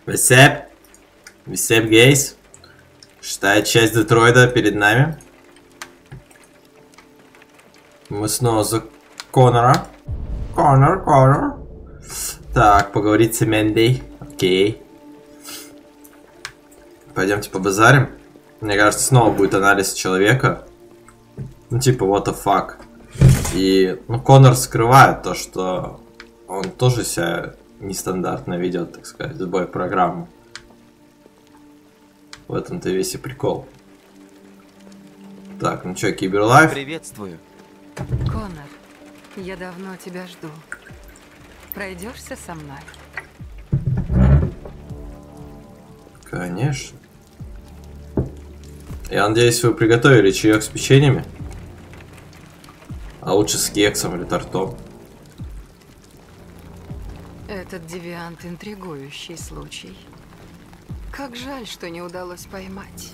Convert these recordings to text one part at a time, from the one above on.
Весеп, Весеп Гейс. Шестая часть Детройда перед нами. Мы снова за Конора. Конор. Так, поговорить с Эмендей. Окей. Пойдемте побазарим. Мне кажется, снова будет анализ человека. Ну, типа, what the fuck. И, ну, Конор скрывает то, что он тоже себя нестандартно ведет, так сказать, сбой программы. В этом-то весь и прикол. Так, ну чё, Киберлайф? Приветствую. Конор, я давно тебя жду. Пройдешься со мной? Конечно. Я надеюсь, вы приготовили чаек с печеньями. А лучше с кексом или тортом. Этот девиант интригующий случай. Как жаль, что не удалось поймать.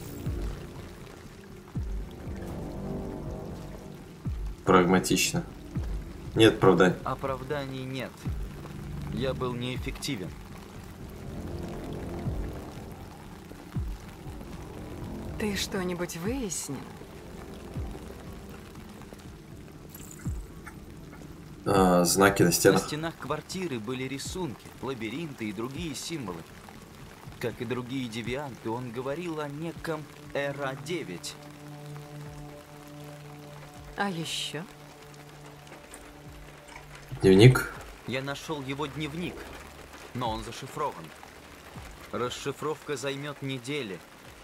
Прагматично. Нет оправданий. Оправданий нет. Я был неэффективен. Ты что-нибудь выяснил? Знаки на На стенах. стенах квартиры были рисунки, лабиринты и другие символы. Как и другие девианты, он говорил о неком Эра-9. А еще? Дневник. Я нашел его дневник, но он зашифрован. Расшифровка займет недели.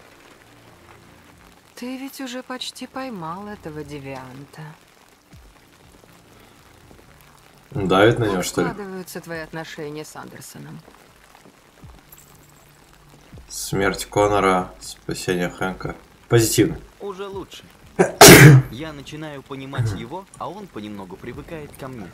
Ты ведь уже почти поймал этого девианта. Давит на него, Как что ли? складываются твои отношения с Андерсоном? Смерть Конора, спасение Хэнка. Позитивно. Уже лучше. Я начинаю понимать его, а он понемногу привыкает ко мне.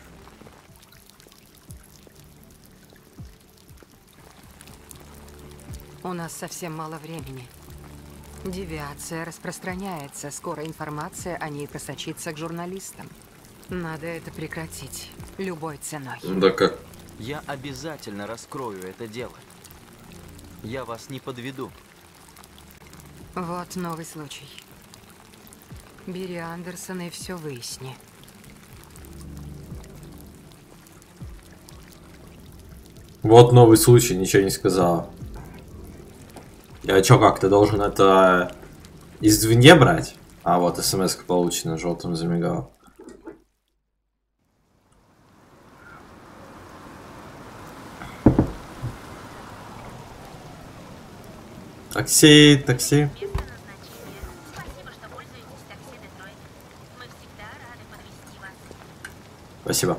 У нас совсем мало времени. Девиация распространяется. Скоро информация о ней просочится к журналистам. Надо это прекратить. Любой ценой. Да как? Я обязательно раскрою это дело. Я вас не подведу. Вот новый случай. Бери Андерсона и все выясни. Вот новый случай, ничего не сказала. Я чё, как, ты должен это извне брать? А вот смс-ка получена, желтым замигала. Такси. Место назначения. Спасибо, что пользуетесь такси Детройт. Мы всегда рады подвезти вас. Спасибо.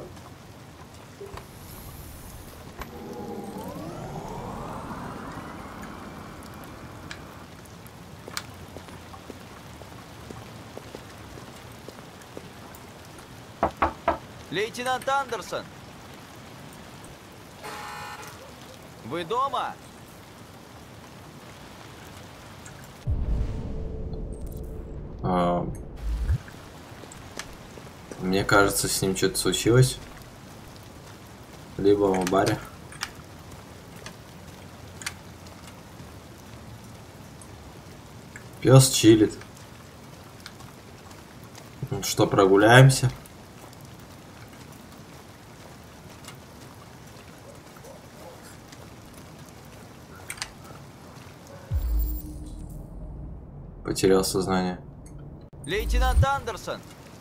Лейтенант Андерсон! Вы дома? Мне кажется, с ним что-то случилось. Либо в баре. Пес чилит. Ну что, прогуляемся? Потерял сознание. Лейтенант Андерсон!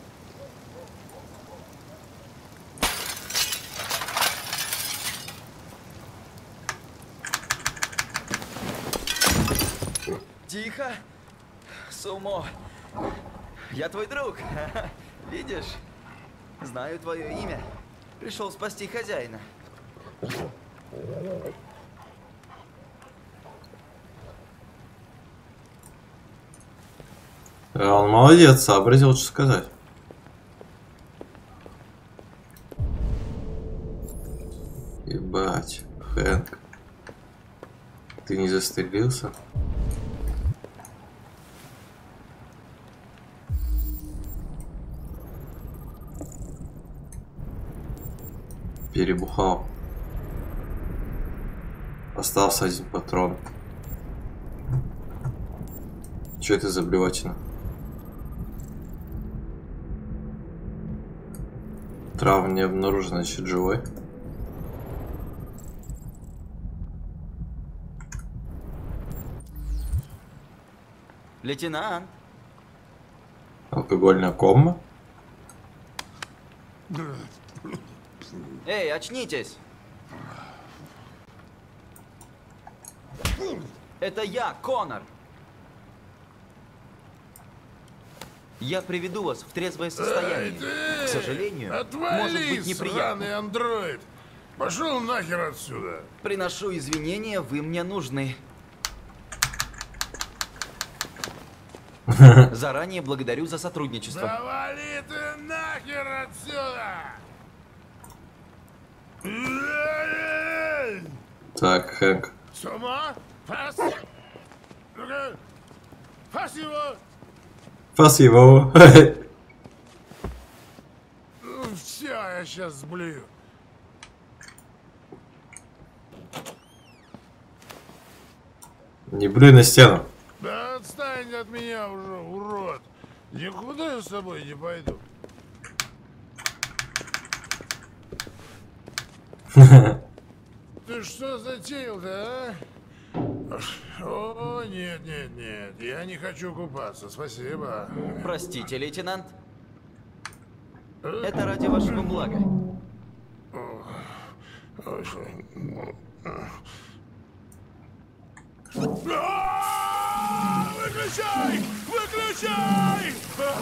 Тихо! Сумо! Я твой друг! Видишь? Знаю твое имя. Пришел спасти хозяина. Он молодец, сообразил, что сказать. Ебать, Хэнк. Ты не застрелился? Перебухал. Остался один патрон. Что это за блевотина? Травма не обнаружена, значит живой. Лейтенант, Алкогольная кома. эй, очнитесь! Это я, Коннор. Я приведу вас в трезвое состояние. К сожалению, может быть неприятно. Сраный андроид! Пошел нахер отсюда! Приношу извинения, вы мне нужны. Заранее благодарю за сотрудничество. Да вали ты нахер отсюда! Так, Хэнк. С ума? Фас! Ну-ка! Фас его! Фас его. Все, я сейчас сблюю. Не блюй на стену. Да отстань от меня уже, урод! Никуда я с тобой не пойду. Ты что затеял-то, а? О, нет, нет, нет, я не хочу купаться, спасибо. Простите, лейтенант. Это ради вашего блага. Выключай! Выключай!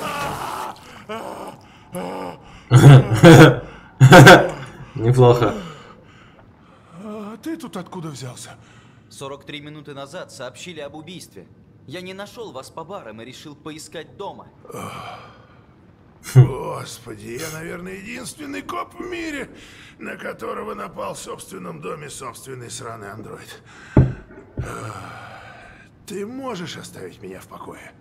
Неплохо. А ты тут откуда взялся? 43 минуты назад сообщили об убийстве. Я не нашел вас по барам и решил поискать дома. Господи, я, наверное, единственный коп в мире, на которого напал в собственном доме собственный сраный андроид. Ты можешь оставить меня в покое?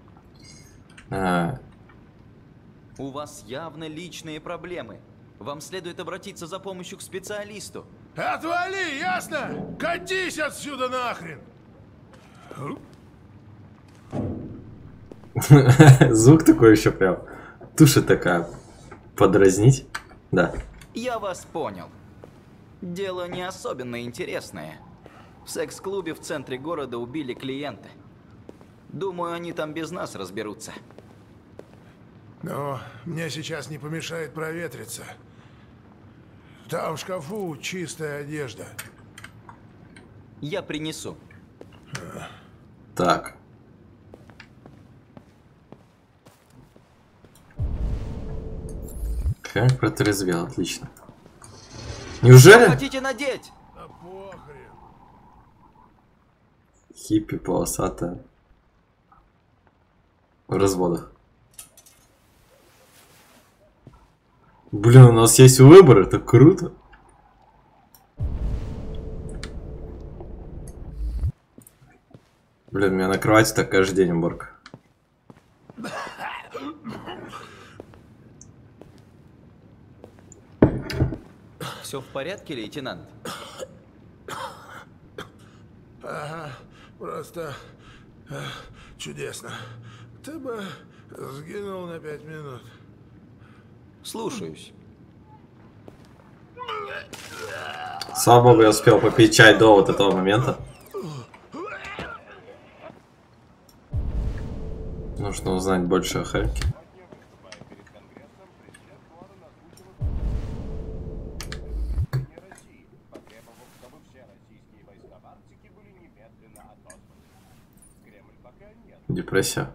У вас явно личные проблемы. Вам следует обратиться за помощью к специалисту. Отвали, ясно? Катись отсюда нахрен! Звук такой еще прям. Туша такая. Подразнить. Да. Я вас понял. Дело не особенно интересное. В секс-клубе в центре города убили клиента. Думаю, они там без нас разберутся. Но мне сейчас не помешает проветриться. Там в шкафу чистая одежда. Я принесу. Так. Хэнк протрезвел, отлично. Неужели? Хотите надеть? Да похрен. Хиппи полосатая. В разводах. Блин, у нас есть выбор, это круто. Блин, у меня на кровати так каждый день уборка. Все в порядке, лейтенант? Ага, просто чудесно. Ты бы сгинул на 5 минут. Слушаюсь. Слава богу, я успел попить чай до вот этого момента. Нужно узнать больше о Хэнке. Депрессия.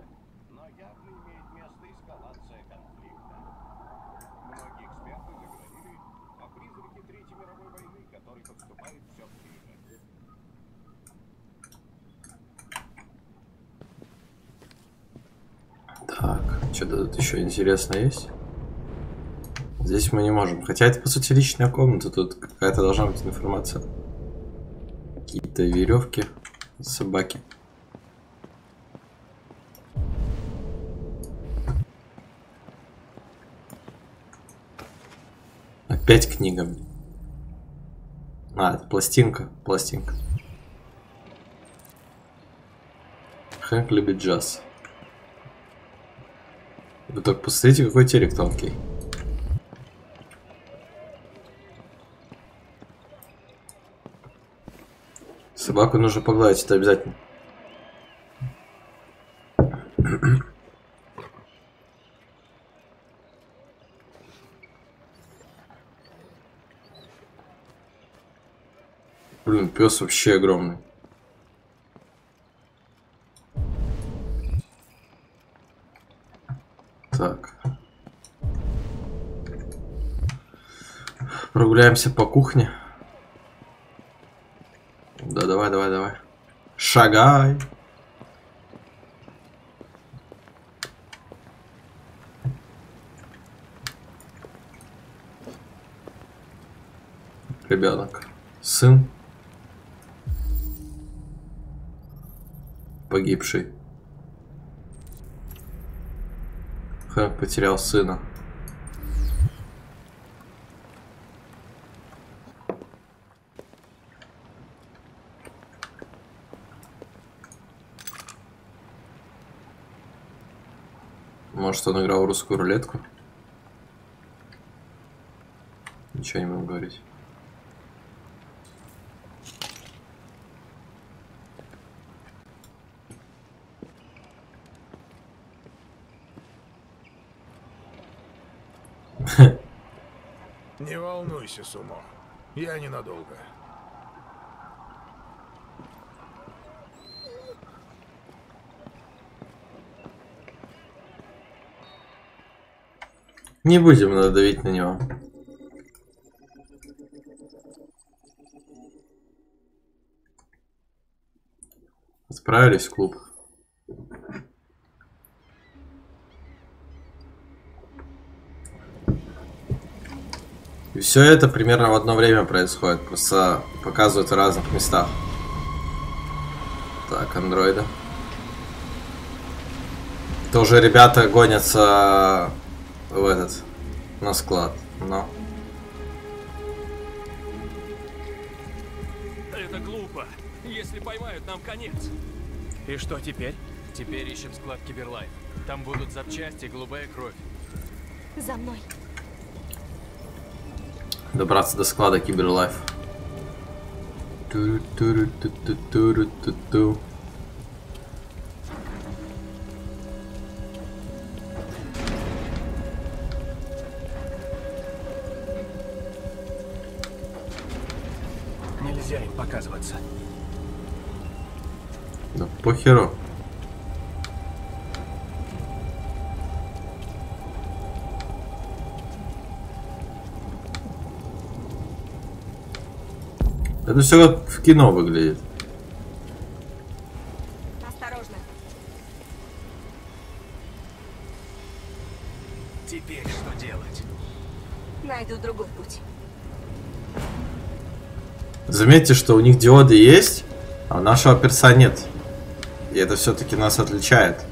Так, что-то тут еще интересно есть. Здесь мы не можем. Хотя это, по сути, личная комната. Тут какая-то должна быть информация. Какие-то веревки, собаки. Опять книга. А, это пластинка. Пластинка. Хэнк любит джаз. Вы только посмотрите, какой телек тонкий. Собаку нужно погладить, это обязательно. Блин, пес вообще огромный. Так. Прогуляемся по кухне. Да, давай, давай, давай. Шагай. Ребенок. Сын. Погибший. Хэнк потерял сына. Может, он играл в русскую рулетку? Ничего не будем говорить. Не волнуйся, Сумо. Я ненадолго. Не будем надавить на него. Отправились в клуб. И все это примерно в одно время происходит, просто показывают в разных местах. Так, андроиды. Тоже ребята гонятся в этот, на склад, но... Это глупо. Если поймают, нам конец. И что теперь? Теперь ищем склад Киберлайф. Там будут запчасти, голубая кровь. За мной. Добраться до склада Киберлайф. Ту-ту-ру-ту-ту-ту-ру-ту-ту. Нельзя им показываться. Да похеру. Это все как в кино выглядит. Осторожно. Теперь что делать? Найду другой путь. Заметьте, что у них диоды есть, а у нашего перса нет. И это все-таки нас отличает.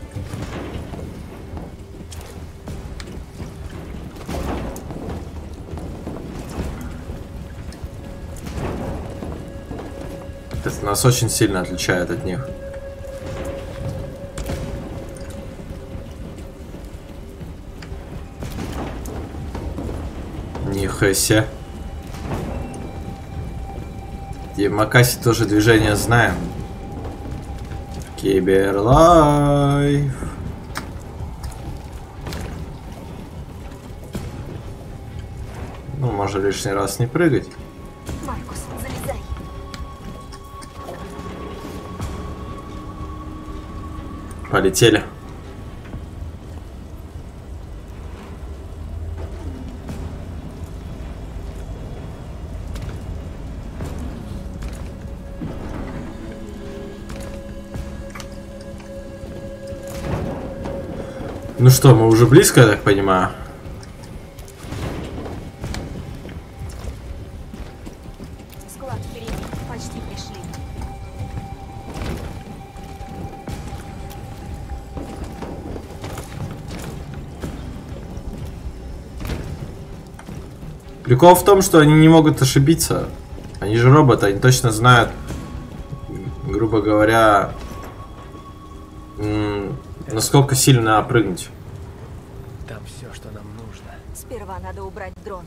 Это нас очень сильно отличает от них. Нихуя себе. И в Макасе тоже движение знаем. Киберлайф. Ну, можно лишний раз не прыгать. Маркус, залезай. Полетели. Ну что, мы уже близко, я так понимаю? Склад впереди. Почти пришли. Прикол в том, что они не могут ошибиться. Они же роботы, они точно знают, грубо говоря, Насколько сильно надо прыгнуть? Там все, что нам нужно. Сперва надо убрать дрон.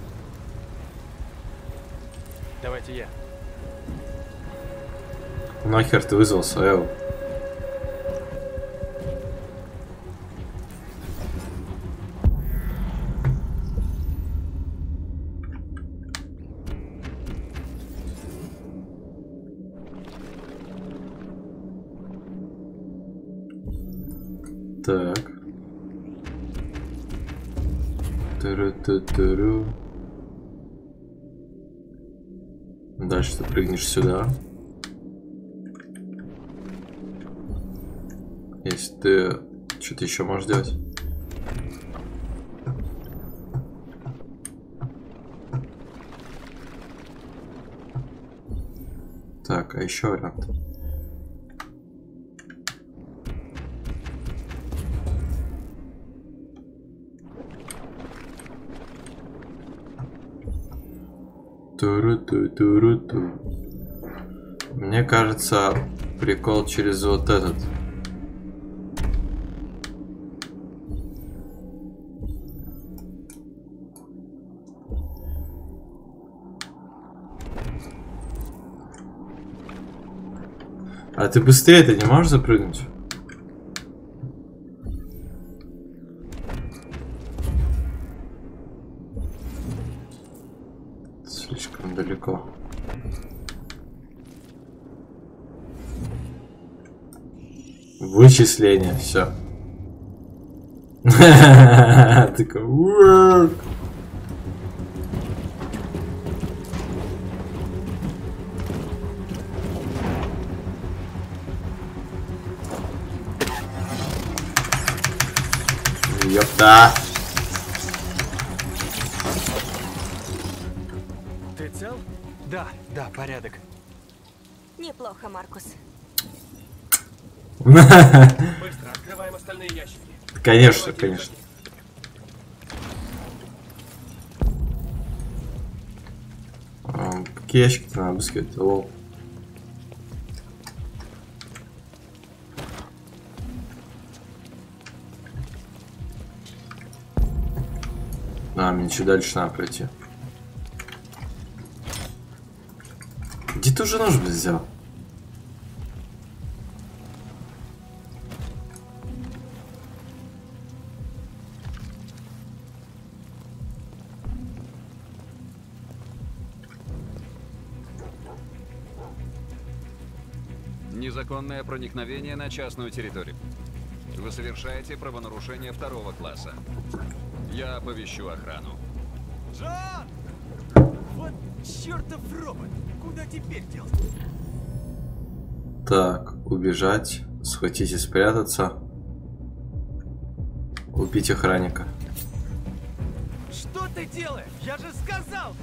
Давайте я. Нахер ты вызвал своего? Так. Туру-ту-туру. Дальше ты прыгнешь сюда. Если ты что-то еще можешь делать. Так, а еще вариант. Туру-ту-туру-ту. Мне кажется, прикол через вот этот. А ты быстрее-то не можешь запрыгнуть? Слишком далеко. Вычисление, все. Такой. Ёпта. Ты цел? Да, порядок. Неплохо, Маркус. Быстро открываем остальные ящики. Конечно, конечно. Какие ящики-то надо обыскивать? Лол. Мне еще дальше надо пройти. Где ты уже нож взял? Незаконное проникновение на частную территорию. Вы совершаете правонарушение 2-го класса. Я оповещу охрану. Джон! Вот чертов робот! Куда теперь делся? Так, убежать, схватить и спрятаться. Убить охранника. Что ты делаешь? Я же сказал!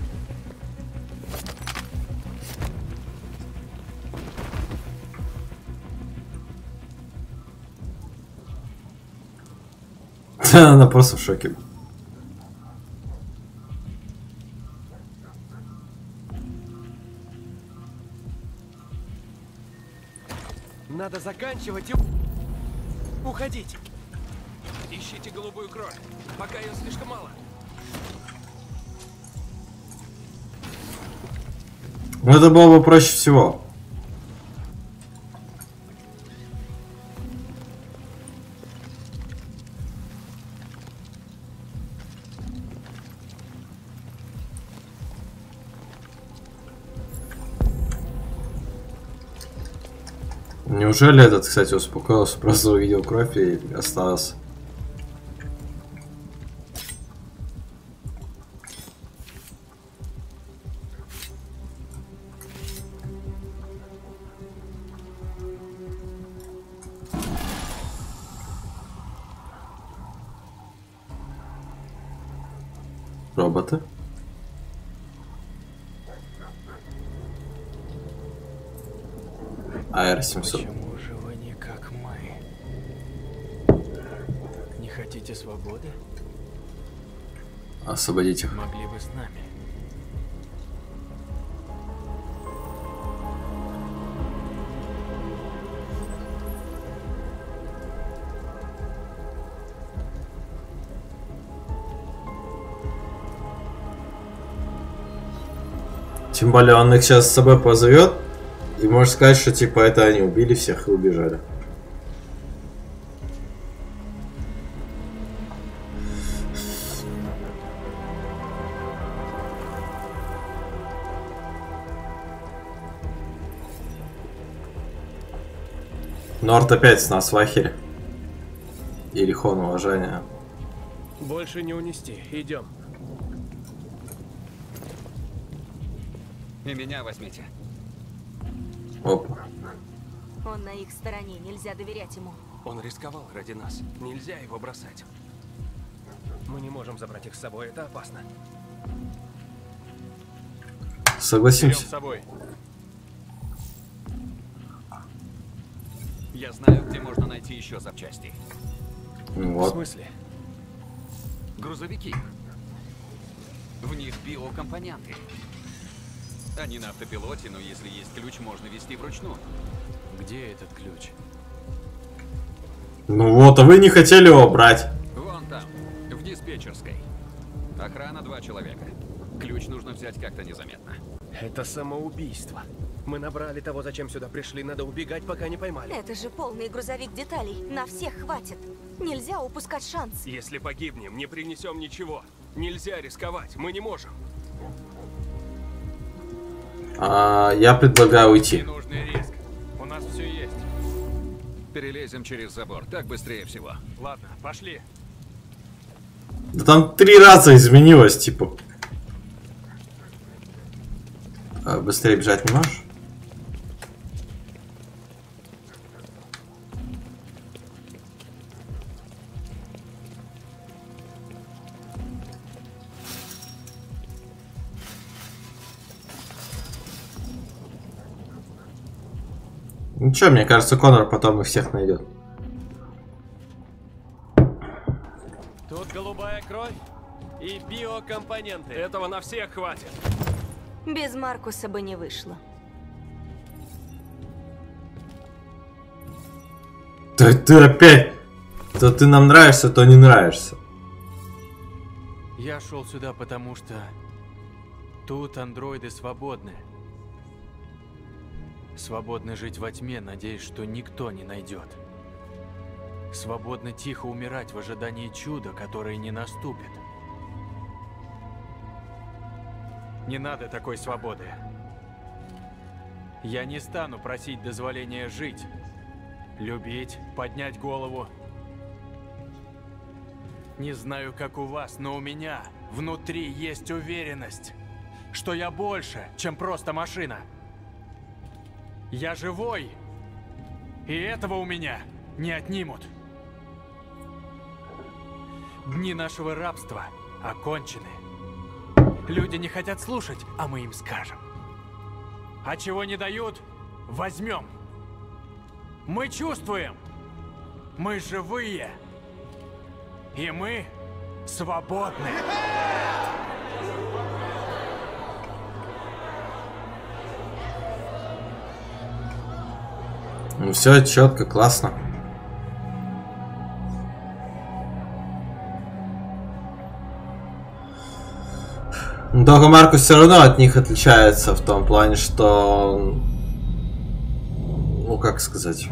Она просто в шоке. Надо заканчивать и уходить. Ищите голубую кровь, пока ее слишком мало. Ну это было бы проще всего. Неужели этот, кстати, успокоился, просто увидел кровь и остался? Роботы? AR-700. Почему же вы не как мы? Не хотите свободы? Освободить их. Могли бы с нами. Тем более он их сейчас с собой позовет. И может сказать, что типа это они убили всех и убежали. Норт опять с нас в ахере. Иерихон, уважение. Больше не унести. Идем. И меня возьмите. Опа. Он на их стороне, нельзя доверять ему. Он рисковал ради нас. Нельзя его бросать. Мы не можем забрать их с собой, это опасно. Берем Согласимся. с собой. Я знаю, где можно найти еще запчасти. Ну В вот. смысле? Грузовики. В них биокомпоненты. Они на автопилоте, но если есть ключ, можно вести вручную. Где этот ключ? Ну вот, а вы не хотели его брать. Вон там, в диспетчерской. Охрана 2 человека. Ключ нужно взять как-то незаметно. Это самоубийство. Мы набрали того, зачем сюда пришли. Надо убегать, пока не поймали. Это же полный грузовик деталей. На всех хватит. Нельзя упускать шанс. Если погибнем, не принесем ничего. Нельзя рисковать, мы не можем. Я предлагаю уйти. Ненужный риск. У нас все есть. Перелезем через забор, так быстрее всего. Ладно, пошли. Да там 3 раза изменилось, типа. Быстрее бежать не можешь? Ничего, мне кажется, Коннор потом их всех найдет. Тут голубая кровь и биокомпоненты. Этого на всех хватит. Без Маркуса бы не вышло. Да ты опять! То ты нам нравишься, то не нравишься. Я шел сюда, потому что тут андроиды свободны. Свободны жить во тьме, надеясь, что никто не найдет. Свободно тихо умирать в ожидании чуда, которое не наступит. Не надо такой свободы. Я не стану просить дозволения жить, любить, поднять голову. Не знаю, как у вас, но у меня внутри есть уверенность, что я больше, чем просто машина. Я живой, и этого у меня не отнимут. Дни нашего рабства окончены. Люди не хотят слушать, а мы им скажем. А чего не дают, возьмем. Мы чувствуем, мы живые, и мы свободны. Ну все четко, классно. Но только Маркус все равно от них отличается в том плане, что, ну как сказать,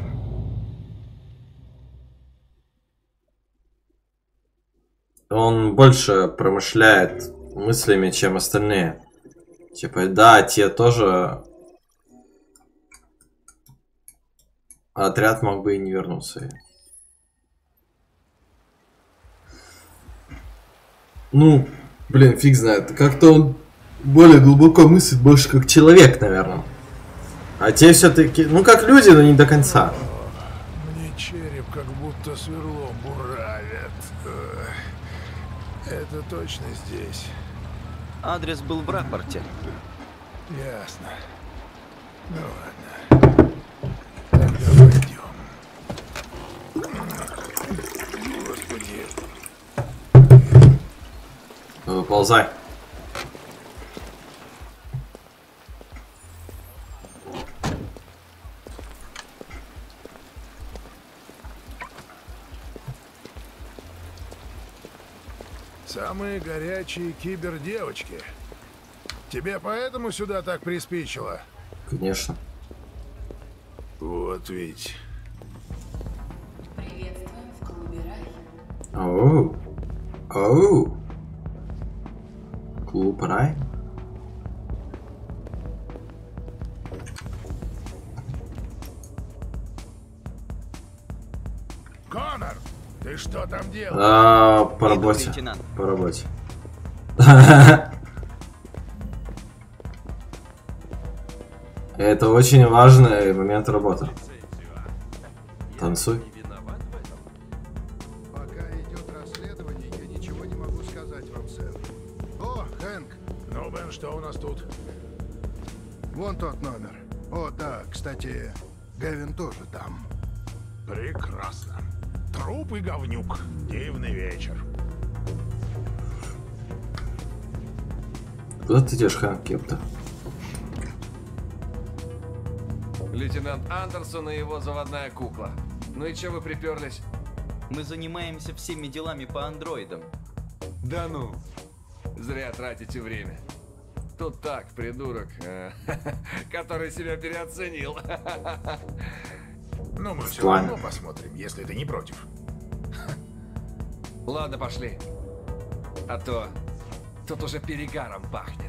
он больше промышляет мыслями, чем остальные. Типа, да, те тоже. Отряд мог бы и не вернуться. Ну, блин, фиг знает. Как-то он более глубоко мыслит, больше как человек, наверное. А те все-таки, ну как люди, но не до конца. Мне череп как будто сверлом буравят. Это точно здесь. Адрес был в рапорте. Ясно. Ну ладно. Тогда пойдем. Господи. Выползай. Самые горячие кибердевочки. Тебе поэтому сюда так приспичило? Конечно. Вот ведь. Приветствуем в клубе Рай. Оу. Оу. Клуб Рай. Конор, ты что там делаешь? По Иду, работе. лейтенант. По работе. Это очень важный момент работы. Танцуй. Пока идет расследование, я ничего не могу сказать вам, сэр. О, Хэнк, Ну, Бен, что у нас тут? вон тот номер. О, да, кстати, Гевин тоже там. Прекрасно. Труп и говнюк. Дивный вечер. Куда ты идешь, Хэнк, кепта? Лейтенант Андерсон и его заводная кукла. Ну и че вы приперлись? Мы занимаемся всеми делами по андроидам. Да ну, зря тратите время. Тут так, придурок, который себя переоценил. Ну, мы все Ладно. равно посмотрим, если ты не против. Ладно, пошли. А то тут уже перегаром пахнет.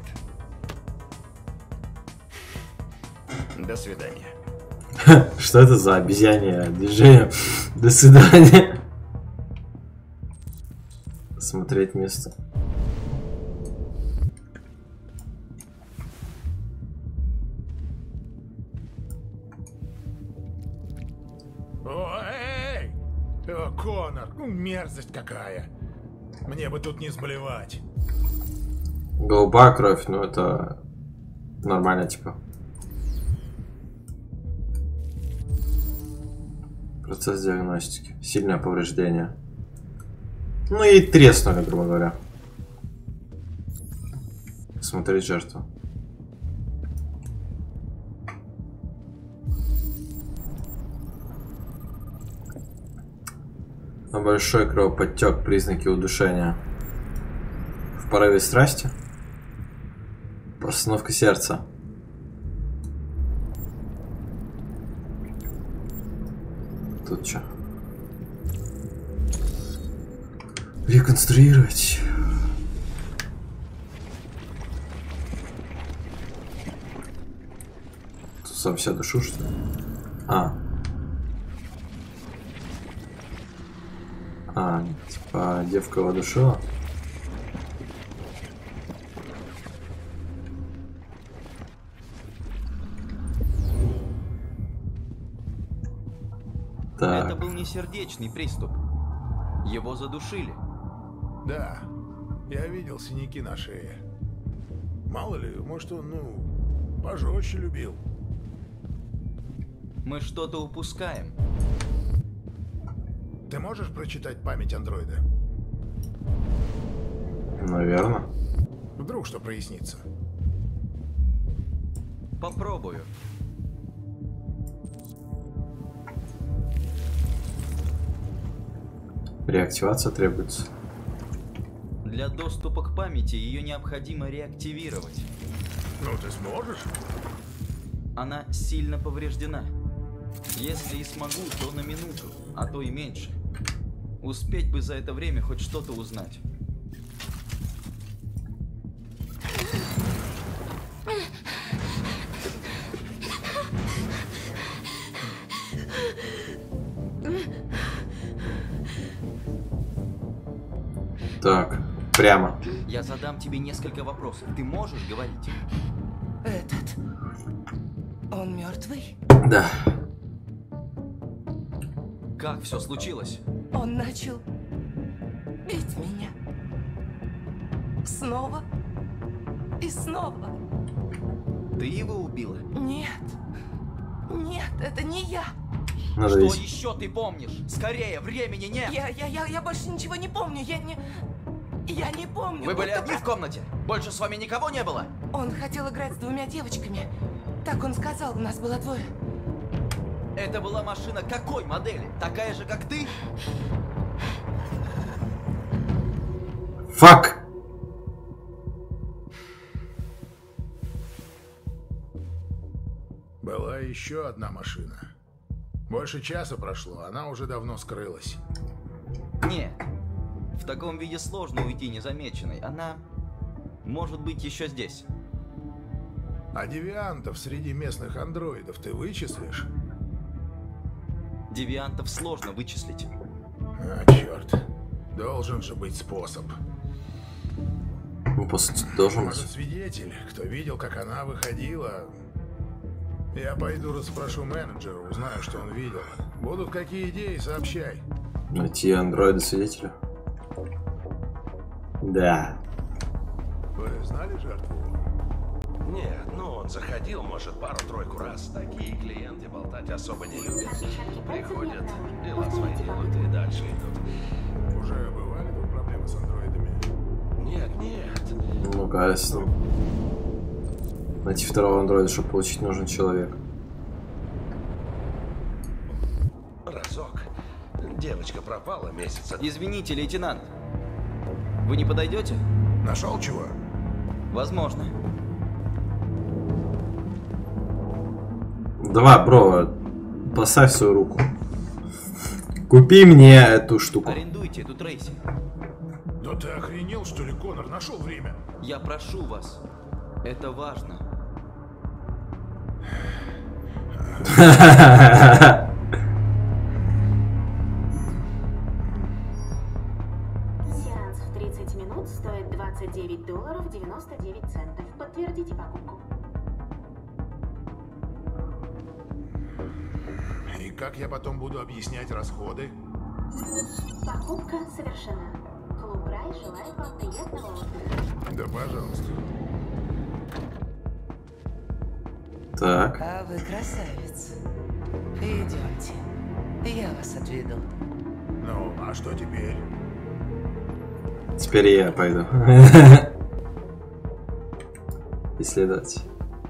До свидания. Что это за обезьянье движение? До свидания. Смотреть место. Эй! О, Конор, ну мерзость какая. Мне бы тут не сблевать. Голубая кровь, ну это нормально, типа. Процесс диагностики. Сильное повреждение. Ну и треснули, грубо говоря. Смотреть жертву. На большой кровоподтек, признаки удушения. В порыве страсти. Постановка сердца. Тут что? Реконструировать. Тут сам себя душу, что ли? Типа девка его душила. Так. Это был не сердечный приступ. Его задушили. Да, я видел синяки на шее. Мало ли, может он, ну, пожестче любил. Мы что-то упускаем. Ты можешь прочитать память андроида? Наверное. Вдруг что прояснится. Попробую. Реактивация требуется. Для доступа к памяти ее необходимо реактивировать. Ну, ты сможешь? Она сильно повреждена. Если и смогу, то на минуту, а то и меньше. Успеть бы за это время хоть что-то узнать. Так, прямо. Я задам тебе несколько вопросов. Ты можешь говорить? Этот... Он мертвый? Да. Как все случилось? Он начал бить меня. Снова и снова. Ты его убила? Нет. Нет, это не я. Надо Что видеть. еще ты помнишь? Скорее, времени нет! Я больше ничего не помню. Я не помню. Вы были будто одни в комнате? Больше с вами никого не было? Он хотел играть с двумя девочками. Так он сказал, у нас было двое. Это была машина какой модели? Такая же, как ты? Фак! еще одна машина. Больше часа прошло, она уже давно скрылась. Нет. В таком виде сложно уйти незамеченной. Она может быть еще здесь. А девиантов среди местных андроидов ты вычислишь? Девиантов сложно вычислить. А, черт. Должен же быть способ. Ну, по сути, должен быть. Может, свидетель, кто видел, как она выходила. Я пойду расспрошу менеджера, узнаю, что он видел. Будут какие идеи, сообщай. Найти андроида-свидетеля? Да. Вы знали жертву? Нет, ну он заходил, может, пару-тройку раз. Такие клиенты болтать особо не любят. Приходят, дела свои делают и дальше идут. Уже бывали тут проблемы с андроидами? Нет, нет. Ну-ка, найти второго андроида, чтобы получить нужен человек. Разок. Девочка пропала месяца. Извините, лейтенант. Вы не подойдете? Нашел чего? Возможно. Давай, бро, поставь свою руку. Купи мне эту штуку. Арендуйте эту Трейси. Да ты охренел, что ли, Коннор? Нашел время? Я прошу вас. Это важно. Сеанс в 30 минут стоит $29.99. Подтвердите покупку. И как я потом буду объяснять расходы? Покупка совершена. Клуб Рай желает вам приятного отдыха. Да, пожалуйста. Так. А вы красавец. Идемте. Я вас отведу. Ну, а что теперь? Теперь я пойду. Исследовать.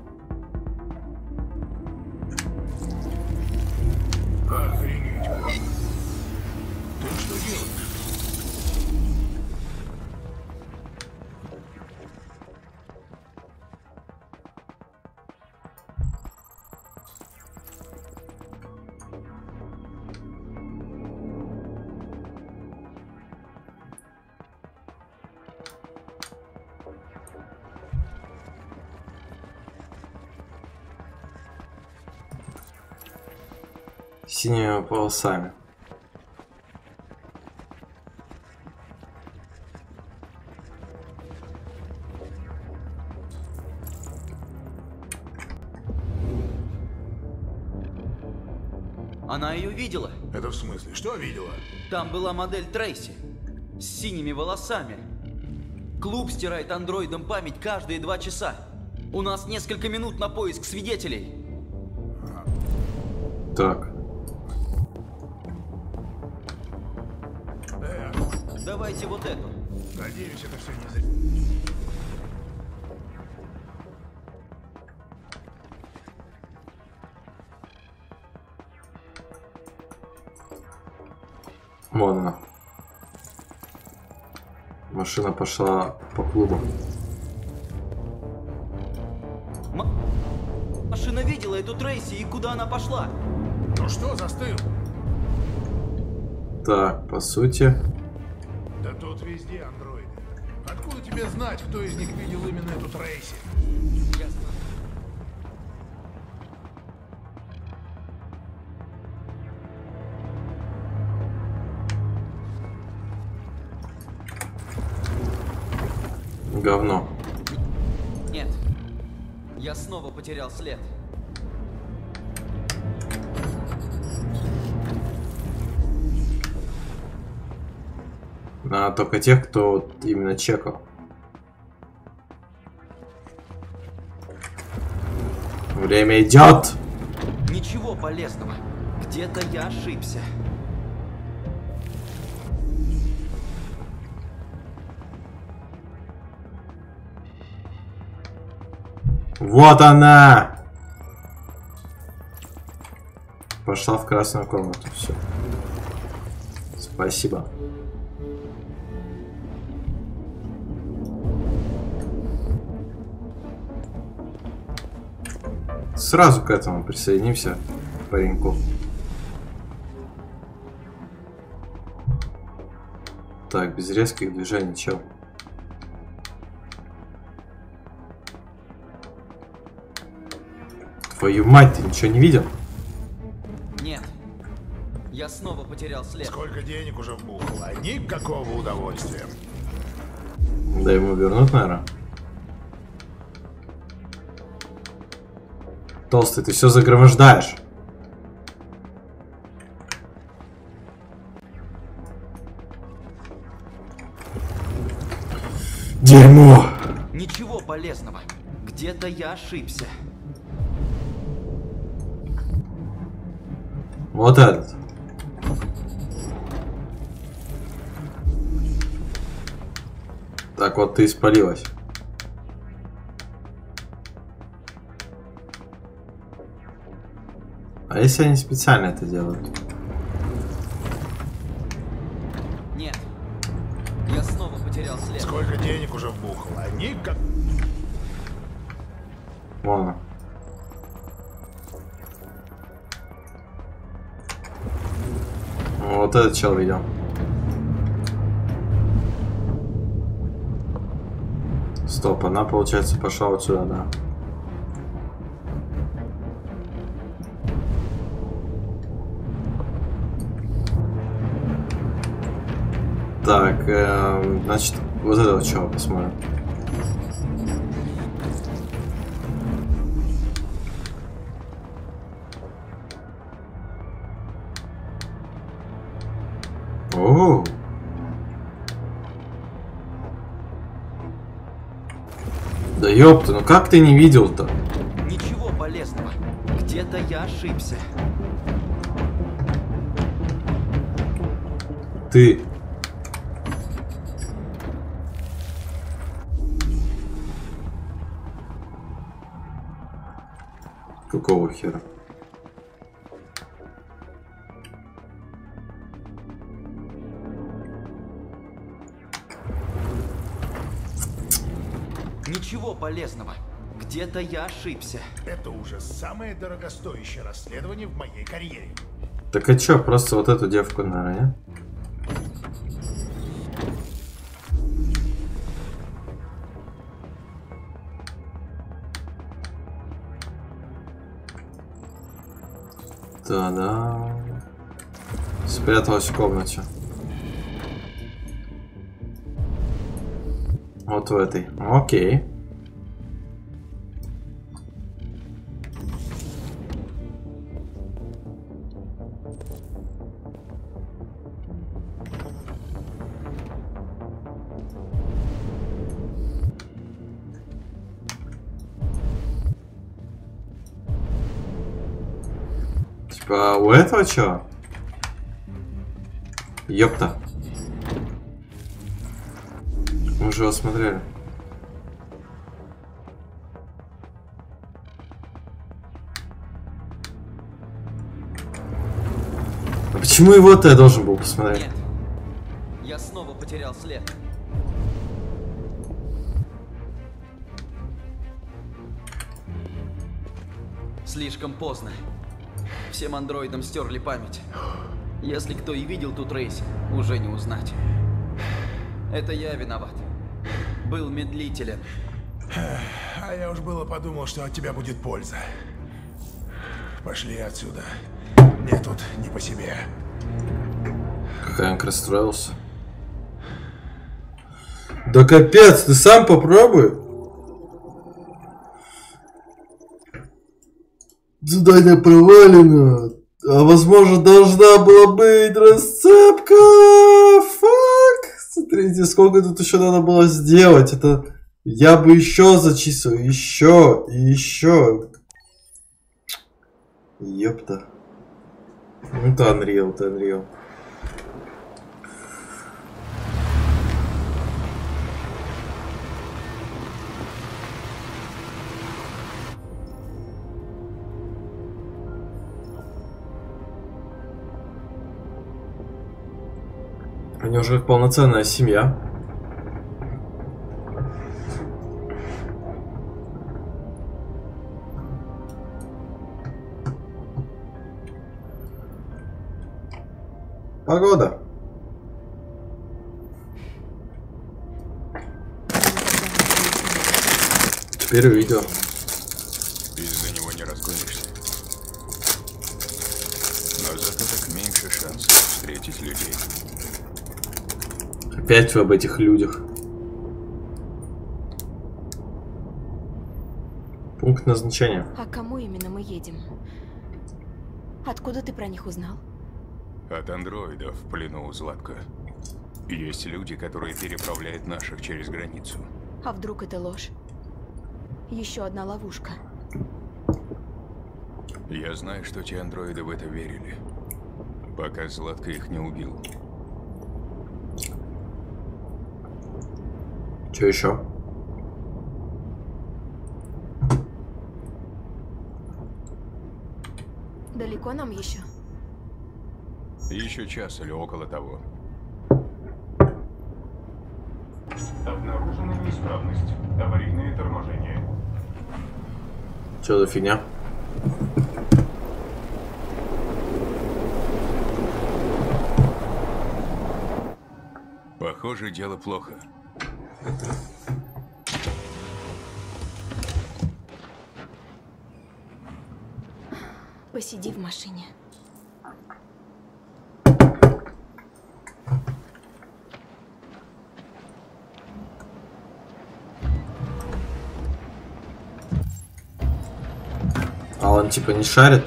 Охренеть. Ты что делаешь? Синими полосами. Она ее видела. Это в смысле? Что видела? Там была модель Трейси. С синими волосами. Клуб стирает андроидам память каждые 2 часа. У нас несколько минут на поиск свидетелей. Так. Давайте вот эту. Надеюсь, это все не зря. Вон она. Машина пошла по клубу. Машина видела эту Трейси, и куда она пошла? Ну что, застыл? Так, по сути. Да тут везде андроиды. Откуда тебе знать, кто из них видел именно эту Трейси? Ясно. Говно. Нет. Я снова потерял след. А только тех, кто вот именно чекал. Время идет. Ничего полезного. Где-то я ошибся. Вот она! Пошла в красную комнату. Все. Спасибо. Сразу к этому присоединимся, пареньку. Так, без резких движений, чел. Твою мать, ты ничего не видел? Нет. Я снова потерял след. Сколько денег уже вбухал, а никакого удовольствия. Да ему вернут, наверное. Толстый, ты все загромождаешь. Дерьмо! Ничего полезного. Где-то я ошибся. Вот этот. Так вот ты испалилась. А если они специально это делают? Нет. Я снова потерял след. Сколько денег уже вбухал, а никак... Вон. Вот этот чел видел. Стоп, она, получается, пошла вот сюда, да. Так, значит, вот этого чего посмотрим. О! Да ёпта, ну как ты не видел-то? Ничего полезного. Где-то я ошибся. Ты... Какого хера? Ничего полезного. Где-то я ошибся. Это уже самое дорогостоящее расследование в моей карьере. Так а чё, просто вот эту девку, наверное, не? Да-да. Спряталась в комнате. Вот в этой. Окей. Типа у этого чего? Ёпта. Мы же его смотрели. А почему его-то я должен был посмотреть? Нет. Я снова потерял след. Слишком поздно. Всем андроидам стерли память. Если кто и видел тут рейс, уже не узнать. Это я виноват. Был медлителен. А я уж было подумал, что от тебя будет польза. Пошли отсюда. Мне тут не по себе. Какая он расстроился. Да капец, ты сам попробуй. Задание провалено. А возможно должна была быть расцепка. Фак. Смотрите, сколько тут еще надо было сделать. Это я бы еще зачислил. Еще и еще. Ёпта. Ну это Unreal, это Unreal. Они уже полноценная семья. Погода. Теперь увидел. Из-за него не разгонишься. Но зато так меньше шансов встретить людей. Опять об этих людях. Пункт назначения. А кому именно мы едем? Откуда ты про них узнал? От андроидов в плену у Златка. Есть люди, которые переправляют наших через границу. А вдруг это ложь? Еще одна ловушка. Я знаю, что те андроиды в это верили, пока Златко их не убил. Что еще? Далеко нам еще? Еще час или около того. Обнаружена неисправность. Аварийное торможение. Что за фигня? Похоже, дело плохо. Посиди в машине. А он типа не шарит?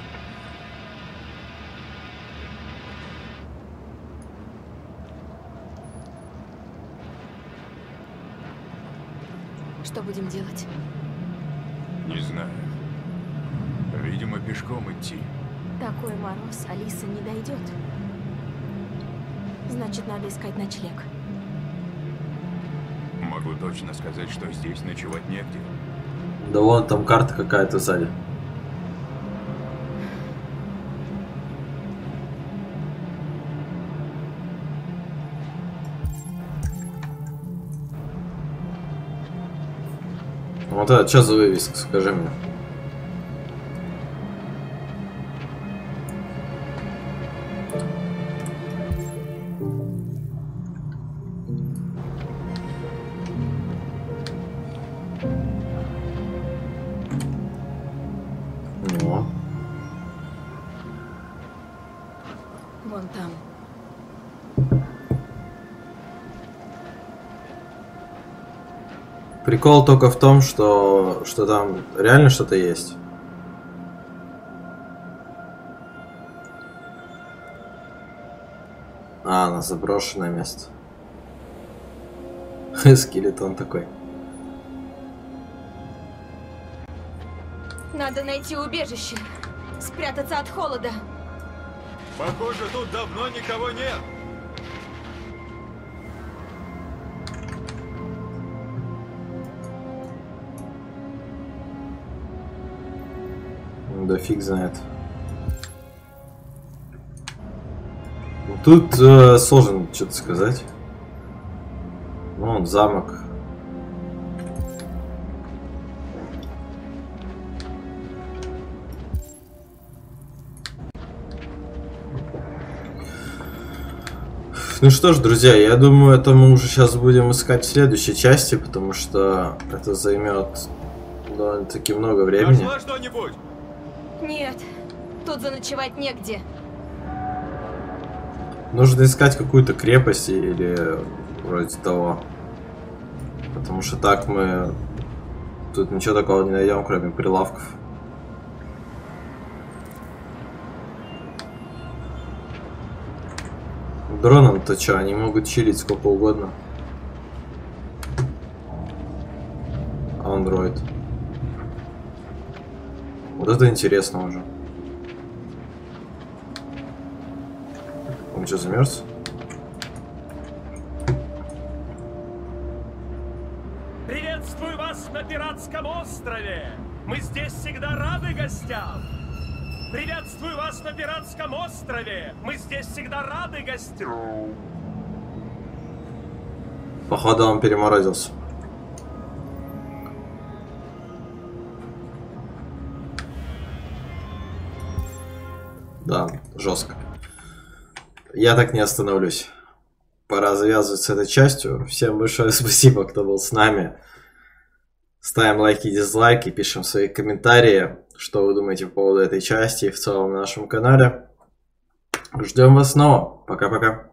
Что будем делать? Не знаю. Видимо, пешком идти. Такой мороз, Алиса не дойдет. Значит, надо искать ночлег. Могу точно сказать, что здесь ночевать негде. Да вон там карта какая-то сзади. Вот это что за вывеска, скажи мне. Вон там. Прикол только в том, что там реально что-то есть. На заброшенное место. Скелетон такой. Надо найти убежище. Спрятаться от холода. Похоже, тут давно никого нет. Да фиг знает. Тут сложно что-то сказать. Ну, вон замок. Ну что ж, друзья, я думаю, это мы уже сейчас будем искать в следующей части, потому что это займет довольно-таки много времени. Нашла что-нибудь? Нет, тут заночевать негде. Нужно искать какую-то крепость или вроде того. Потому что так мы тут ничего такого не найдем, кроме прилавков. Дроном-то что, они могут чилить сколько угодно. Андроид. Вот это интересно уже. Он что, замерз? Приветствую вас на пиратском острове! Мы здесь всегда рады гостям! Приветствую вас на пиратском острове! Мы здесь всегда рады гостям! Походу он переморозился. Да, жестко. я так не остановлюсь. Пора завязывать с этой частью. Всем большое спасибо, кто был с нами. Ставим лайки, дизлайки, пишем свои комментарии, что вы думаете по поводу этой части и в целом на нашем канале. Ждем вас снова. Пока-пока.